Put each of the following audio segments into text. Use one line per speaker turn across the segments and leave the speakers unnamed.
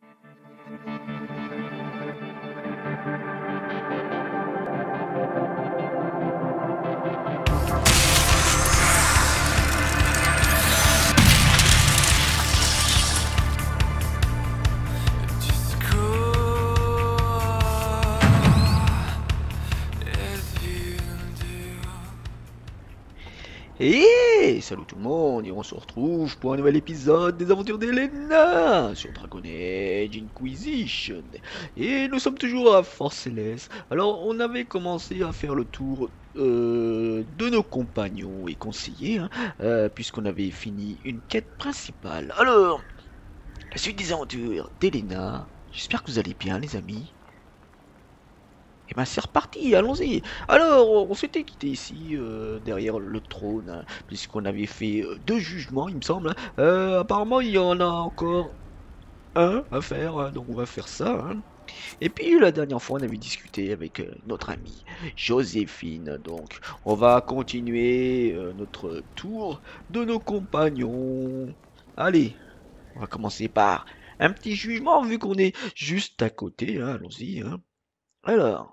Et salut tout le monde, et on se retrouve pour un nouvel épisode des aventures d'Elena sur Dragon Age Inquisition. Et nous sommes toujours à Fort Céleste. Alors on avait commencé à faire le tour de nos compagnons et conseillers, hein, puisqu'on avait fini une quête principale. Alors, la suite des aventures d'Elena, j'espère que vous allez bien les amis. Et ben c'est reparti, allons-y. Alors, on s'était quitté ici, derrière le trône, hein, puisqu'on avait fait deux jugements, il me semble, hein. Apparemment, il y en a encore un à faire, hein, donc on va faire ça, hein. Et puis, la dernière fois, on avait discuté avec notre amie Joséphine. Donc, on va continuer notre tour de nos compagnons. Allez, on va commencer par un petit jugement, vu qu'on est juste à côté, hein, allons-y, hein. Alors...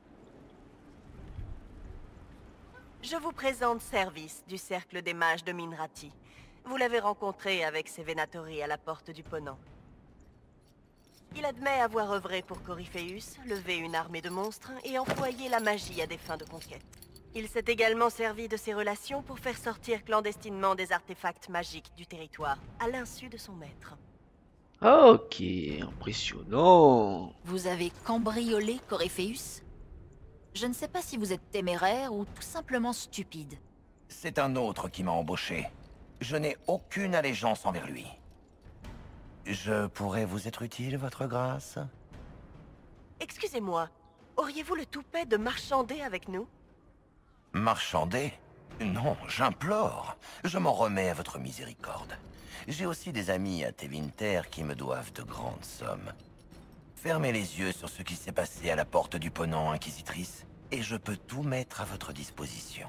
Je vous présente Service du Cercle des Mages de Minrati. Vous l'avez rencontré avec ses Venatori à la porte du Ponant. Il admet avoir œuvré pour Corypheus, levé une armée de monstres et employé la magie à des fins de conquête. Il s'est également servi de ses relations pour faire sortir clandestinement des artefacts magiques du territoire, à l'insu de son maître.
Ok, impressionnant.
Vous avez cambriolé Corypheus? Je ne sais pas si vous êtes téméraire ou tout simplement stupide.
C'est un autre qui m'a embauché. Je n'ai aucune allégeance envers lui. Je pourrais vous être utile, votre grâce?
Excusez-moi, auriez-vous le toupet de marchander avec nous?
Marchander? Non, j'implore. Je m'en remets à votre miséricorde. J'ai aussi des amis à Tevinter qui me doivent de grandes sommes. Fermez les yeux sur ce qui s'est passé à la porte du Ponant, Inquisitrice, et je peux tout mettre à votre disposition.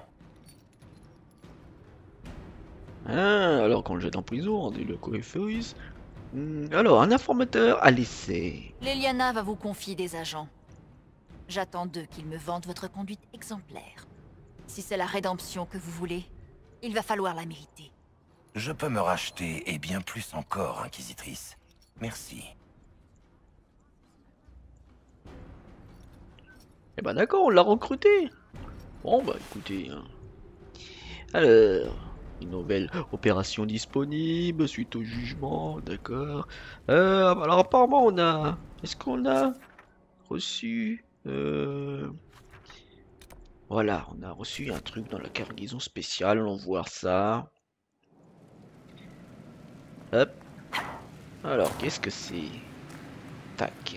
Ah, alors qu'on le jette en prison, on dit le Corypheus. Alors, un informateur à l'essai.
Leliana va vous confier des agents. J'attends d'eux qu'ils me vendent votre conduite exemplaire. Si c'est la rédemption que vous voulez, il va falloir la mériter.
Je peux me racheter, et bien plus encore, Inquisitrice. Merci.
Eh ben d'accord, on l'a recruté. Bon bah écoutez, hein. Alors, une nouvelle opération disponible suite au jugement, d'accord. Alors apparemment on a... Est-ce qu'on a reçu... Voilà, on a reçu un truc dans la cargaison spéciale, allons voir ça. Hop. Alors, qu'est-ce que c'est? Tac.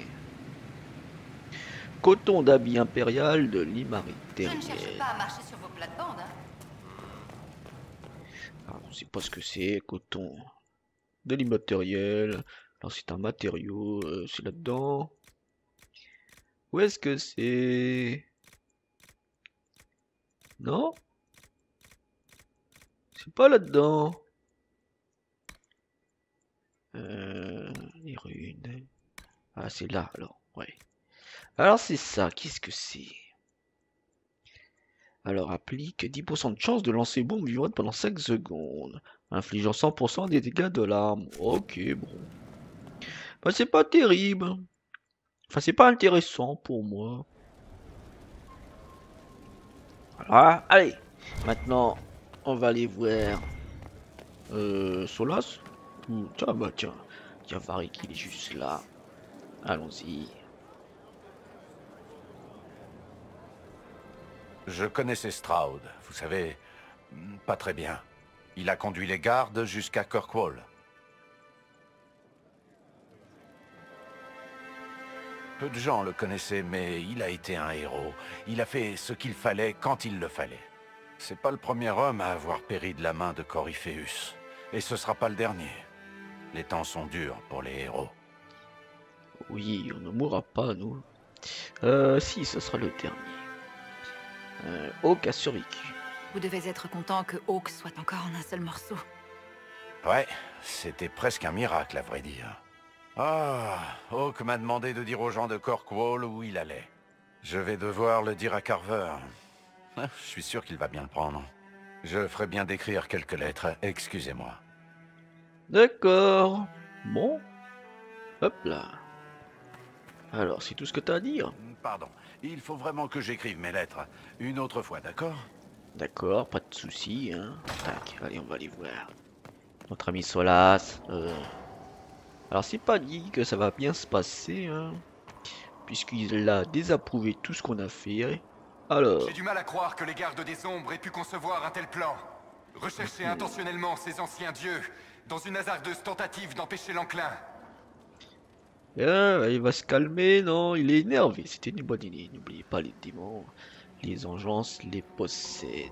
Coton d'habit impérial de l'Imari
Je ne
terrienne.
cherche pas à marcher sur vos plates-bandes, hein.
Alors, on sait pas ce que c'est, coton de l'immatériel. Alors c'est un matériau, c'est là-dedans. Où est-ce que c'est? Non? C'est pas là-dedans. Les runes. Ah, c'est là, alors, ouais. Alors c'est ça, qu'est-ce que c'est? Alors applique 10% de chance de lancer bombe vivante pendant 5 secondes, infligeant 100% des dégâts de l'arme. Ok, bon. Bah c'est pas terrible. Enfin c'est pas intéressant pour moi. Voilà, allez. Maintenant, on va aller voir Solas. Tiens, bah tiens. Tiens, Varric, il est juste là. Allons-y.
Je connaissais Stroud, vous savez, pas très bien. Il a conduit les gardes jusqu'à Kirkwall. Peu de gens le connaissaient, mais il a été un héros. Il a fait ce qu'il fallait quand il le fallait. C'est pas le premier homme à avoir péri de la main de Corypheus. Et ce sera pas le dernier. Les temps sont durs pour les héros.
Oui, on ne mourra pas, nous. Si, ce sera le dernier. Hawk a survécu.
Vous devez être content que Hawk soit encore en un seul morceau.
Ouais, c'était presque un miracle à vrai dire. Ah, Hawk m'a demandé de dire aux gens de Corkwall où il allait. Je vais devoir le dire à Carver. Ah, je suis sûr qu'il va bien le prendre. Je ferai bien d'écrire quelques lettres, excusez-moi.
D'accord. Bon. Hop là. Alors, c'est tout ce que t'as à dire?
Pardon, il faut vraiment que j'écrive mes lettres. Une autre fois, d'accord?
D'accord, pas de soucis, hein. Tac, allez, on va aller voir. Notre ami Solas. Alors, c'est pas dit que ça va bien se passer, hein. Puisqu'il a désapprouvé tout ce qu'on a fait. Alors,
J'ai du mal à croire que les gardes des ombres aient pu concevoir un tel plan. Rechercher intentionnellement ces anciens dieux dans une hasardeuse tentative d'empêcher l'enclin.
il va se calmer, non? Il est énervé. C'était une bonne idée. N'oubliez pas les démons. Les engeances les possèdent.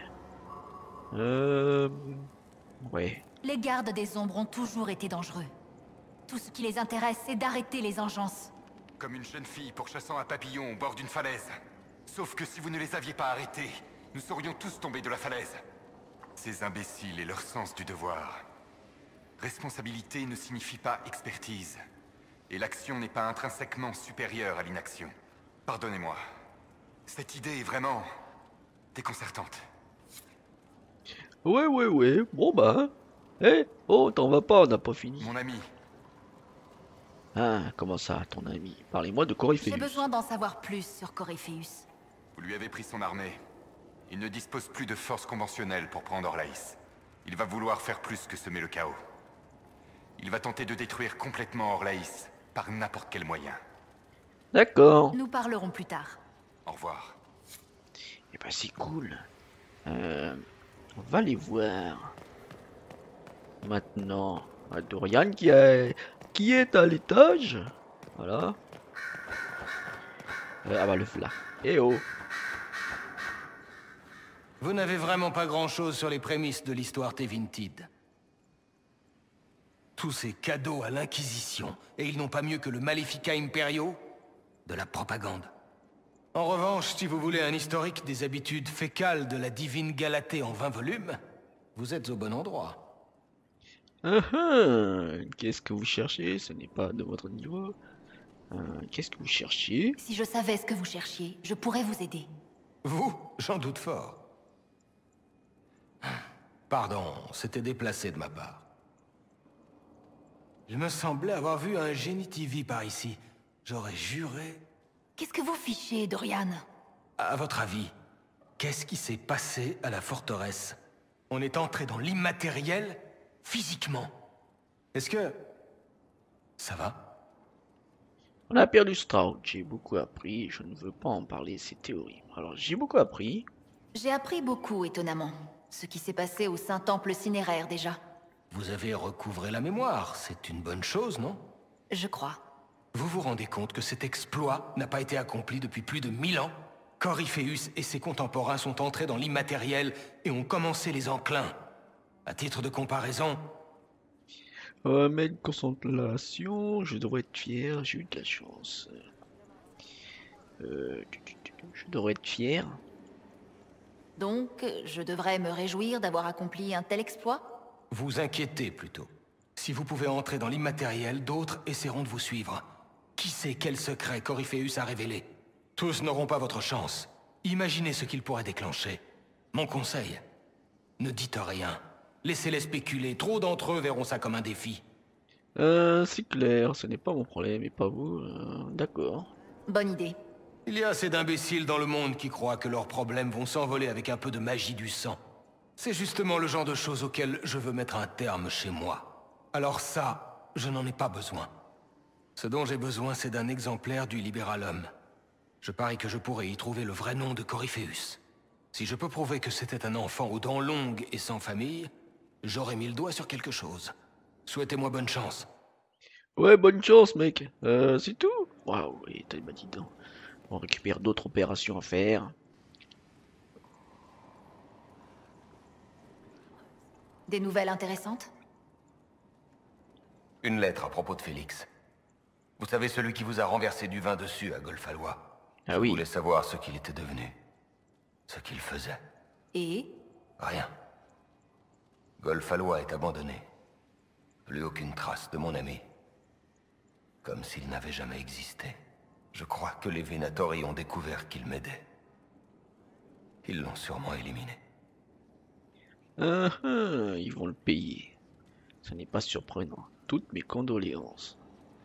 Ouais.
Les gardes des ombres ont toujours été dangereux. Tout ce qui les intéresse, c'est d'arrêter les engeances.
Comme une jeune fille pourchassant un papillon au bord d'une falaise. Sauf que si vous ne les aviez pas arrêtés, nous serions tous tombés de la falaise. Ces imbéciles et leur sens du devoir. Responsabilité ne signifie pas expertise. Et l'action n'est pas intrinsèquement supérieure à l'inaction. Pardonnez-moi. Cette idée est vraiment déconcertante.
Ouais. Bon bah. Eh, oh, t'en vas pas, on n'a pas fini.
Mon ami,
Ah, comment ça, ton ami? Parlez-moi de
J'ai
Coryphéus.
besoin d'en savoir plus sur Coryphéus.
vous lui avez pris son armée. Il ne dispose plus de forces conventionnelles pour prendre Orlaïs. Il va vouloir faire plus que semer le chaos. Il va tenter de détruire complètement Orlaïs, par n'importe quel moyen.
D'accord.
Nous parlerons plus tard.
Au revoir.
Eh ben c'est cool. On va les voir. Maintenant, Dorian qui est à l'étage. Voilà. Ah bah le voilà. Eh oh.
Vous n'avez vraiment pas grand-chose sur les prémices de l'histoire Tevintid. Tous ces cadeaux à l'Inquisition, et ils n'ont pas mieux que le Malefica Imperio? De la propagande. En revanche, si vous voulez un historique des habitudes fécales de la divine Galatée en 20 volumes, vous êtes au bon endroit.
Qu'est-ce que vous cherchez? Ce n'est pas de votre niveau. Qu'est-ce que vous cherchez?
Si je savais ce que vous cherchiez, je pourrais vous aider.
Vous? J'en doute fort. Pardon, c'était déplacé de ma part. Il me semblait avoir vu un Genitivie par ici. J'aurais juré...
Qu'est-ce que vous fichez, Dorian?
À votre avis, qu'est-ce qui s'est passé à la forteresse? On est entré dans l'immatériel, physiquement. Est-ce que... ça va?
On a perdu Stroud. J'ai beaucoup appris. Je ne veux pas en parler. C'est théorie. Alors j'ai beaucoup appris.
J'ai appris beaucoup, étonnamment. Ce qui s'est passé au Saint-Temple cinéraire, déjà.
Vous avez recouvré la mémoire, c'est une bonne chose, non?
Je crois.
Vous vous rendez compte que cet exploit n'a pas été accompli depuis plus de 1000 ans? Coryphéus et ses contemporains sont entrés dans l'immatériel et ont commencé les enclins. À titre de comparaison...
Mais une concentration, je devrais être fier. J'ai eu de la chance. Je devrais être fier.
Donc, je devrais me réjouir d'avoir accompli un tel exploit?
Vous inquiétez plutôt. Si vous pouvez entrer dans l'immatériel, d'autres essaieront de vous suivre. Qui sait quel secret Coryphéus a révélé? Tous n'auront pas votre chance. Imaginez ce qu'il pourrait déclencher. Mon conseil, ne dites rien. Laissez-les spéculer, trop d'entre eux verront ça comme un défi.
C'est clair, ce n'est pas mon problème et pas vous. D'accord.
Bonne idée.
Il y a assez d'imbéciles dans le monde qui croient que leurs problèmes vont s'envoler avec un peu de magie du sang. C'est justement le genre de choses auxquelles je veux mettre un terme chez moi. Alors ça, je n'en ai pas besoin. Ce dont j'ai besoin, c'est d'un exemplaire du Libéralum. Je parie que je pourrais y trouver le vrai nom de Coryphéus. Si je peux prouver que c'était un enfant aux dents longues et sans famille, j'aurais mis le doigt sur quelque chose. Souhaitez-moi bonne chance.
Ouais, bonne chance, mec. C'est tout? Waouh, et t'as dit donc. On récupère d'autres opérations à faire.
Des nouvelles intéressantes?
Une lettre à propos de Félix. Vous savez, celui qui vous a renversé du vin dessus à Golfalois.
Ah
Je
oui.
voulais savoir ce qu'il était devenu. Ce qu'il faisait.
Et?
Rien. Golfalois est abandonné. Plus aucune trace de mon ami. Comme s'il n'avait jamais existé. Je crois que les Venatori ont découvert qu'il m'aidait. Ils l'ont sûrement éliminé.
Ils vont le payer. Ce n'est pas surprenant. Toutes mes condoléances.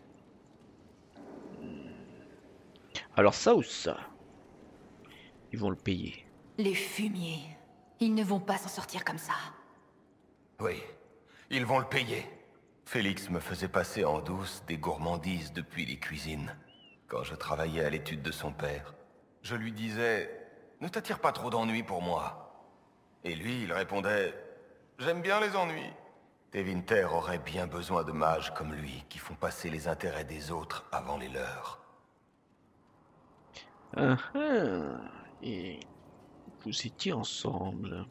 Alors ça ou ça? Ils vont le payer.
Les fumiers. Ils ne vont pas s'en sortir comme ça.
Oui, ils vont le payer. Félix me faisait passer en douce des gourmandises depuis les cuisines. Quand je travaillais à l'étude de son père, je lui disais « Ne t'attire pas trop d'ennuis pour moi ». Et lui, il répondait « J'aime bien les ennuis ». Tevinter aurait bien besoin de mages comme lui, qui font passer les intérêts des autres avant les leurs.
Et vous étiez ensemble.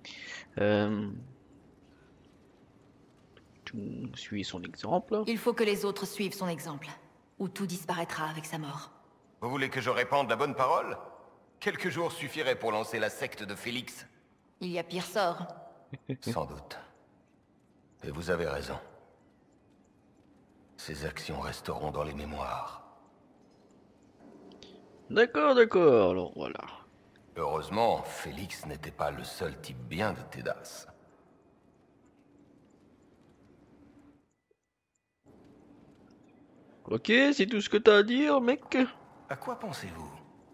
Tu suis son exemple.
Il faut que les autres suivent son exemple, ou tout disparaîtra avec sa mort.
Vous voulez que je répande la bonne parole? Quelques jours suffiraient pour lancer la secte de Félix.
Il y a pire sort.
Sans doute. Et vous avez raison. Ces actions resteront dans les mémoires.
D'accord, d'accord. Alors voilà.
Heureusement, Félix n'était pas le seul type bien de Tédas.
Ok, c'est tout ce que t'as à dire, mec.
À quoi pensez-vous?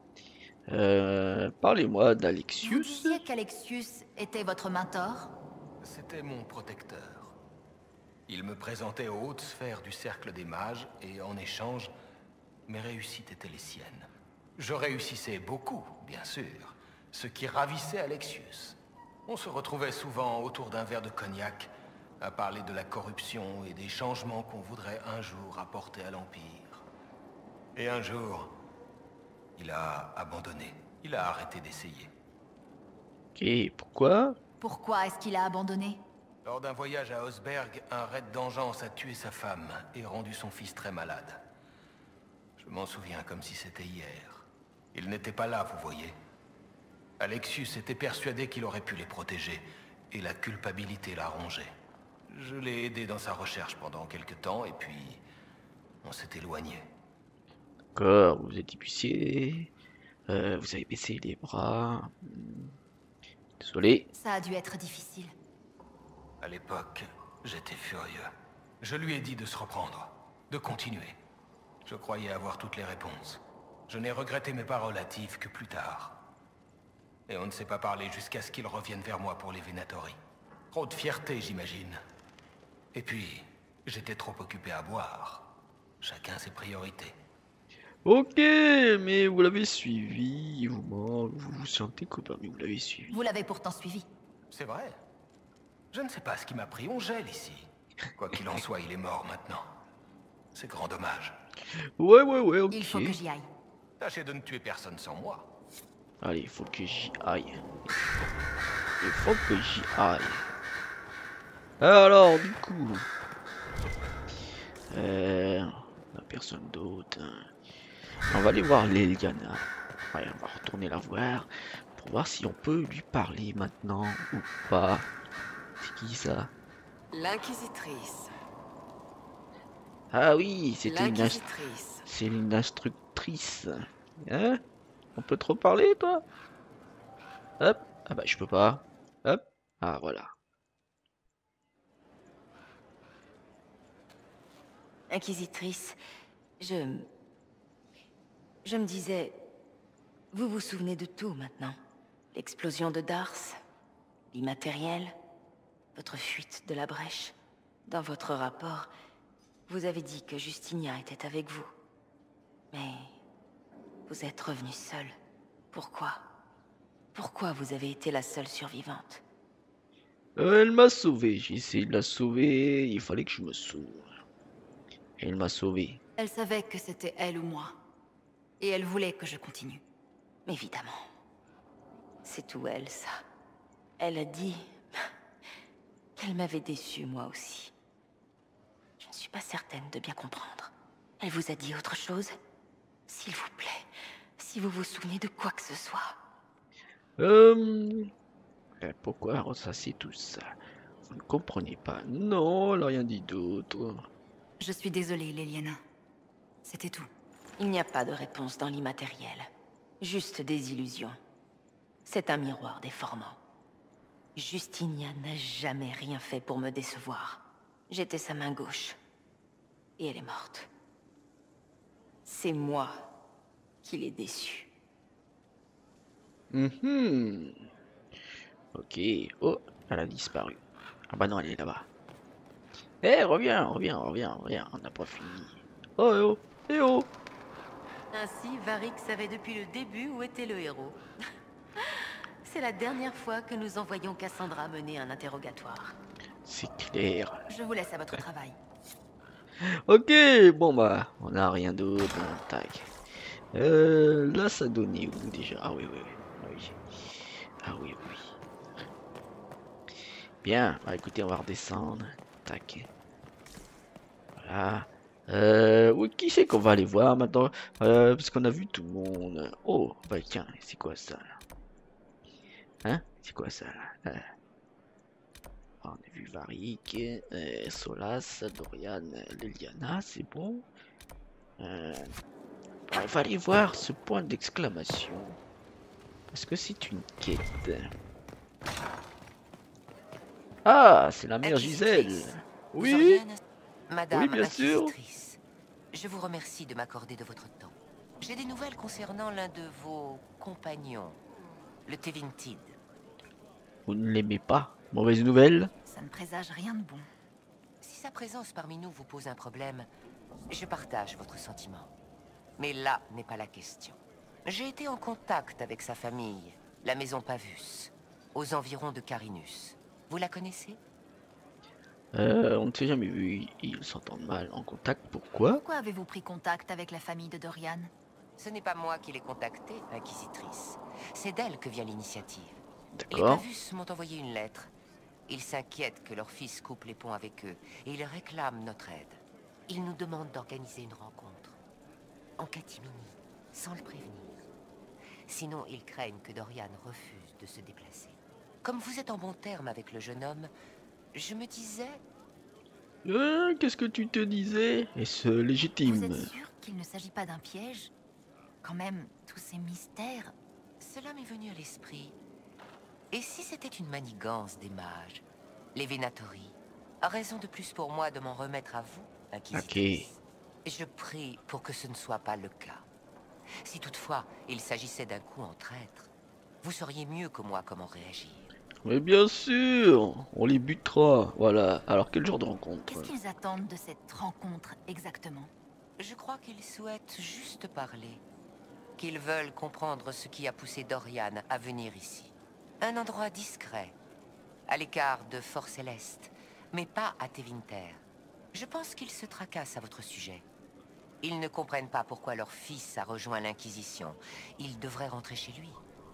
Parlez-moi
Vous
d'Alexius.
disiez qu'Alexius était votre mentor?
C'était mon protecteur. Il me présentait aux hautes sphères du cercle des mages, et en échange, mes réussites étaient les siennes. Je réussissais beaucoup, bien sûr, ce qui ravissait Alexius. On se retrouvait souvent autour d'un verre de cognac, à parler de la corruption et des changements qu'on voudrait un jour apporter à l'Empire. Et un jour, il a abandonné. Il a arrêté d'essayer.
Ok, pourquoi?
Pourquoi est-ce qu'il a abandonné?
Lors d'un voyage à Osberg, un raid d'engeance a tué sa femme et rendu son fils très malade. Je m'en souviens comme si c'était hier. Il n'était pas là, vous voyez. Alexius était persuadé qu'il aurait pu les protéger, et la culpabilité l'a rongé. Je l'ai aidé dans sa recherche pendant quelque temps, et puis on s'est éloigné.
D'accord, vous êtes épicier. Vous avez baissé les bras. Désolé.
Ça a dû être difficile.
À l'époque, j'étais furieux. Je lui ai dit de se reprendre, de continuer. Je croyais avoir toutes les réponses. Je n'ai regretté mes paroles hâtives que plus tard. Et on ne s'est pas parlé jusqu'à ce qu'il revienne vers moi pour les Venatori. Trop de fierté, j'imagine. Et puis, j'étais trop occupé à boire. Chacun ses priorités.
Ok, mais vous l'avez suivi. Vous vous sentez copain, mais vous l'avez suivi.
Vous l'avez pourtant suivi.
C'est vrai. Je ne sais pas ce qui m'a pris, on gèle ici. Quoi qu'il en soit, il est mort maintenant. C'est grand dommage.
Ouais, ok.
Il faut que j'y aille.
Tâchez de ne tuer personne sans moi.
Allez, il faut que j'y aille. Il faut que j'y aille. Alors, du coup... la personne d'autre... On va aller voir l'Eliana. Ouais, on va retourner la voir. Pour voir si on peut lui parler maintenant ou pas. C'est qui ça?
L'Inquisitrice.
Ah oui, c'est
L'Inquisitrice.
une instructrice. Hein? On peut trop parler, toi? Hop. Ah bah, je peux pas. Hop. Ah, voilà.
Inquisitrice, je me disais... Vous vous souvenez de tout maintenant? L'explosion de Dars, l'immatériel, votre fuite de la brèche. Dans votre rapport, vous avez dit que Justinia était avec vous. Mais... vous êtes revenue seule. Pourquoi? Pourquoi vous avez été la seule survivante?
Elle m'a sauvé. J'ai essayé de la sauver. Il fallait que je me sauve. Elle m'a sauvé.
Elle savait que c'était elle ou moi. Et elle voulait que je continue.
Évidemment. C'est tout elle, ça. Elle a dit... qu'elle m'avait déçue, moi aussi. Je ne suis pas certaine de bien comprendre. Elle vous a dit autre chose? S'il vous plaît, si vous vous souvenez de quoi que ce soit.
Pourquoi ressasser tout ça? Vous ne comprenez pas. Non, elle n'a rien dit d'autre.
Je suis désolée, Leliana. C'était tout.
Il n'y a pas de réponse dans l'immatériel. Juste des illusions. C'est un miroir déformant. Justinia n'a jamais rien fait pour me décevoir. J'étais sa main gauche. Et elle est morte. C'est moi qui l'ai déçue.
Mhm. Ok. Oh, elle a disparu. Ah bah non, elle est là-bas. Eh, reviens, reviens, reviens, reviens. On n'a pas fini. Oh, eh oh, eh oh.
Ainsi, Varric savait depuis le début où était le héros. C'est la dernière fois que nous envoyons Cassandra mener un interrogatoire.
C'est clair.
Je vous laisse à votre travail.
Ok, bon bah, on n'a rien d'autre. Bon, tac. Là, ça donnait où déjà? Ah oui, oui, oui. Ah oui. Ah oui, oui. Bien, bah écoutez, on va redescendre. Tac. Voilà. Oui, qui c'est qu'on va aller voir maintenant? Parce qu'on a vu tout le monde. Oh, bah tiens, c'est quoi ça là? Hein? C'est quoi ça là? On a vu Varric, Solas, Dorian, Leliana, c'est bon. On va aller voir ce point d'exclamation. Parce que c'est une quête. Ah, c'est la mère Gisèle. Oui,
Zoriane, Madame
oui, bien sûr.
Inquisitrice, je vous remercie de m'accorder de votre temps. J'ai des nouvelles concernant l'un de vos compagnons, le Tevintid.
Vous ne l'aimez pas? Mauvaise nouvelle?
Ça ne présage rien de bon.
Si sa présence parmi nous vous pose un problème, je partage votre sentiment. Mais là n'est pas la question. J'ai été en contact avec sa famille, la maison Pavus, aux environs de Carinus. Vous la connaissez?
On ne s'est jamais vu. Ils s'entendent mal en contact. Pourquoi?
Pourquoi avez-vous pris contact avec la famille de Dorian?
Ce n'est pas moi qui l'ai contactée, Inquisitrice. C'est d'elle que vient l'initiative. Les
D'accord.
Pavus m'ont envoyé une lettre. Ils s'inquiètent que leur fils coupe les ponts avec eux, et ils réclament notre aide. Ils nous demandent d'organiser une rencontre. En catimini, sans le prévenir. Sinon, ils craignent que Dorian refuse de se déplacer. Comme vous êtes en bon terme avec le jeune homme, je me disais...
Qu'est-ce que tu te disais? Est-ce
Vous
légitime?
êtes sûr qu'il ne s'agit pas d'un piège? Quand même, tous ces mystères...
Cela m'est venu à l'esprit. Et si c'était une manigance des mages, les Venatori? Raison de plus pour moi de m'en remettre à vous, Inquisitrice. Je prie pour que ce ne soit pas le cas. Si toutefois il s'agissait d'un coup en traître, vous sauriez mieux que moi comment réagir.
Mais bien sûr, on les butera. Voilà. Alors quel genre de rencontre?
Qu'est-ce qu'ils attendent de cette rencontre exactement?
Je crois qu'ils souhaitent juste parler. Qu'ils veulent comprendre ce qui a poussé Dorian à venir ici. Un endroit discret, à l'écart de Fort Céleste, mais pas à Tevinter. Je pense qu'ils se tracassent à votre sujet. Ils ne comprennent pas pourquoi leur fils a rejoint l'Inquisition. Il devrait rentrer chez lui.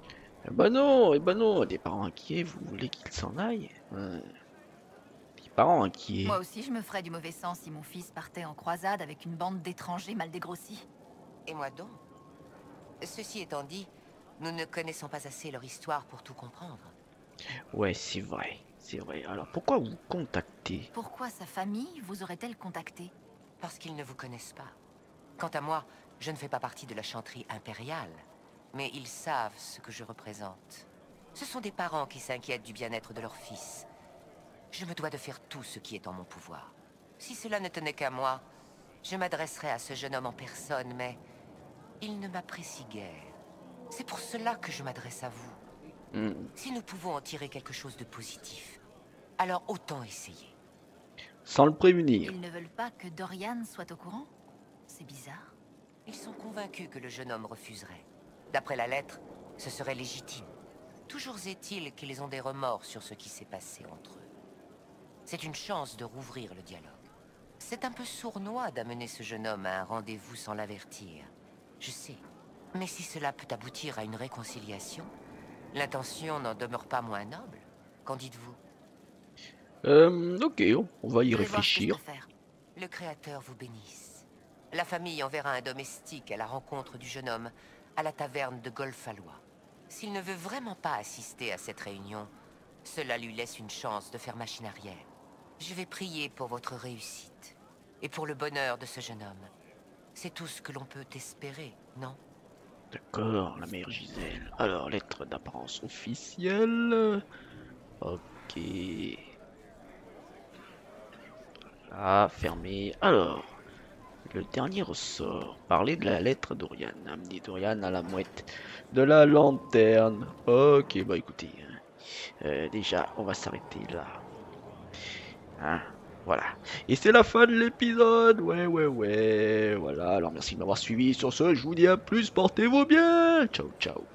Eh ben non, des parents inquiets, vous voulez qu'ils s'en aillent? Des parents inquiets.
Moi aussi, je me ferais du mauvais sang si mon fils partait en croisade avec une bande d'étrangers mal dégrossis.
Et moi donc? Ceci étant dit, nous ne connaissons pas assez leur histoire pour tout comprendre.
Ouais, c'est vrai, c'est vrai. Alors pourquoi vous contactez?
Pourquoi sa famille vous aurait-elle contacté?
Parce qu'ils ne vous connaissent pas. Quant à moi, je ne fais pas partie de la chanterie impériale, mais ils savent ce que je représente. Ce sont des parents qui s'inquiètent du bien-être de leur fils. Je me dois de faire tout ce qui est en mon pouvoir. Si cela ne tenait qu'à moi, je m'adresserais à ce jeune homme en personne, mais il ne m'apprécie guère. C'est pour cela que je m'adresse à vous. Si nous pouvons en tirer quelque chose de positif, alors autant essayer.
Sans le prévenir.
Ils ne veulent pas que Dorian soit au courant? C'est bizarre.
Ils sont convaincus que le jeune homme refuserait. D'après la lettre, ce serait légitime. Toujours est-il qu'ils ont des remords sur ce qui s'est passé entre eux. C'est une chance de rouvrir le dialogue. C'est un peu sournois d'amener ce jeune homme à un rendez-vous sans l'avertir. Je sais. Mais si cela peut aboutir à une réconciliation, l'intention n'en demeure pas moins noble. Qu'en dites-vous?
Ok, on va y
Je vais voir ce que je
réfléchir.
peux faire.
Le Créateur vous bénisse. La famille enverra un domestique à la rencontre du jeune homme à la taverne de Golfalois. S'il ne veut vraiment pas assister à cette réunion, cela lui laisse une chance de faire machine arrière. Je vais prier pour votre réussite et pour le bonheur de ce jeune homme. C'est tout ce que l'on peut espérer, non?
D'accord, la mère Giselle. Alors, lettre d'apparence officielle. Ok. Là, fermé. Alors, le dernier ressort. Parler de la lettre d'Oriane. Amener Dorian à la mouette de la lanterne. Ok, bah écoutez. Déjà, on va s'arrêter là. Hein, voilà. Et c'est la fin de l'épisode. Ouais. Voilà. Alors, merci de m'avoir suivi. Sur ce, je vous dis à plus. Portez-vous bien. Ciao, ciao.